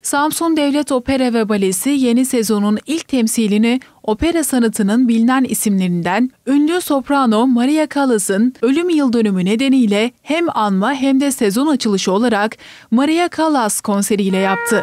Samsun Devlet Opera ve Balesi yeni sezonun ilk temsilini opera sanatının bilinen isimlerinden ünlü soprano Maria Callas'ın ölüm yıldönümü nedeniyle hem anma hem de sezon açılışı olarak Maria Callas konseriyle yaptı.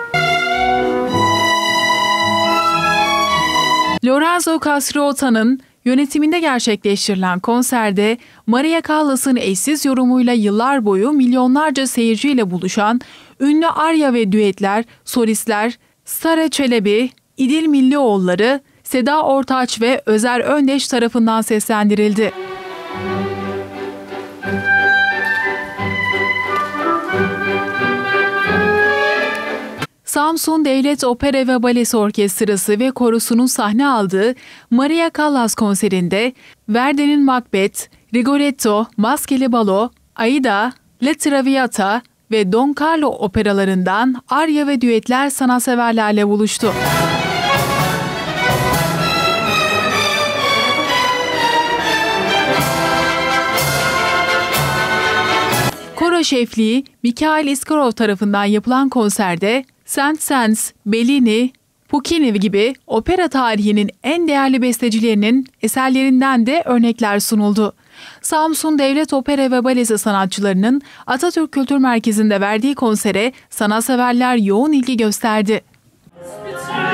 Lorenzo Castriota'nın yönetiminde gerçekleştirilen konserde Maria Callas'ın eşsiz yorumuyla yıllar boyu milyonlarca seyirciyle buluşan ünlü arya ve düetler, solistler Stara Çelebi, İdil Millioğulları, Seda Ortaç ve Özer Öndeş tarafından seslendirildi. Samsun Devlet Opera ve Balesi Orkestrası ve Korosu'nun sahne aldığı Maria Callas konserinde Verdi'nin Macbeth, Rigoletto, Maskeli Balo, Aida, La Traviata ve Don Carlo operalarından arya ve düetler sanatseverlerle buluştu. Koro şefliği Mikhail Iskarov tarafından yapılan konserde Saint-Saëns, Bellini, Puccini gibi opera tarihinin en değerli bestecilerinin eserlerinden de örnekler sunuldu. Samsun Devlet Opera ve Balesi sanatçılarının Atatürk Kültür Merkezi'nde verdiği konsere sanatseverler yoğun ilgi gösterdi.